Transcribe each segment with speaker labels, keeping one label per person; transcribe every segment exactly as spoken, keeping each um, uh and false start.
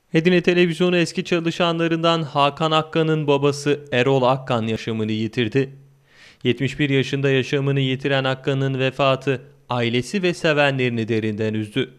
Speaker 1: Edirne Televizyonu eski çalışanlarından Hakan Akkan'ın babası Erol Akkan yaşamını yitirdi. yetmiş bir yaşında yaşamını yitiren Akkan'ın vefatı ailesi ve sevenlerini derinden üzdü.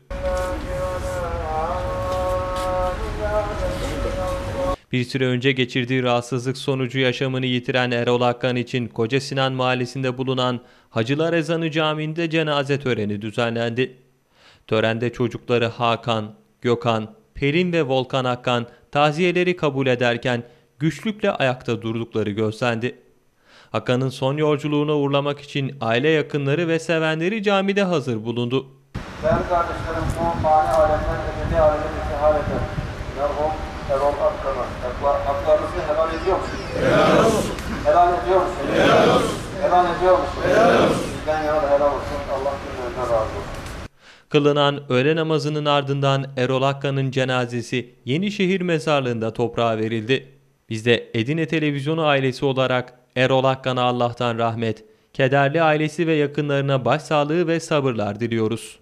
Speaker 1: Bir süre önce geçirdiği rahatsızlık sonucu yaşamını yitiren Erol Akkan için Koca Sinan Mahallesi'nde bulunan Hacılar Ezanı Camii'nde cenaze töreni düzenlendi. Törende çocukları Hakan, Gökhan, Pelin ve Volkan Akkan taziyeleri kabul ederken güçlükle ayakta durdukları gözlendi. Akkan'ın son yolculuğuna uğurlamak için aile yakınları ve sevenleri camide hazır bulundu.
Speaker 2: Değerli kardeşlerim, bu mani alemden ebedi aleme intihar eden merhum Erol Akkan'a haklarınızı helal ediyor musunuz? Helal olsun. Helal ediyor musunuz? Helal olsun. Helal ediyor musunuz? Helal olsun. Bizden yana da helal olsun. Allah günlerinden razı olsun.
Speaker 1: Kılınan öğle namazının ardından Erol Akkan'ın cenazesi Yenişehir Mezarlığı'nda toprağa verildi. Biz de Edirne Televizyonu ailesi olarak Erol Akkan'a Allah'tan rahmet, kederli ailesi ve yakınlarına başsağlığı ve sabırlar diliyoruz.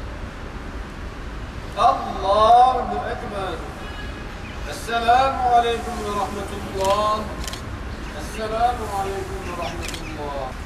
Speaker 3: Allahu Ekber. Esselamu Aleyküm ve Rahmetullah. Esselamu Aleyküm ve Rahmetullah.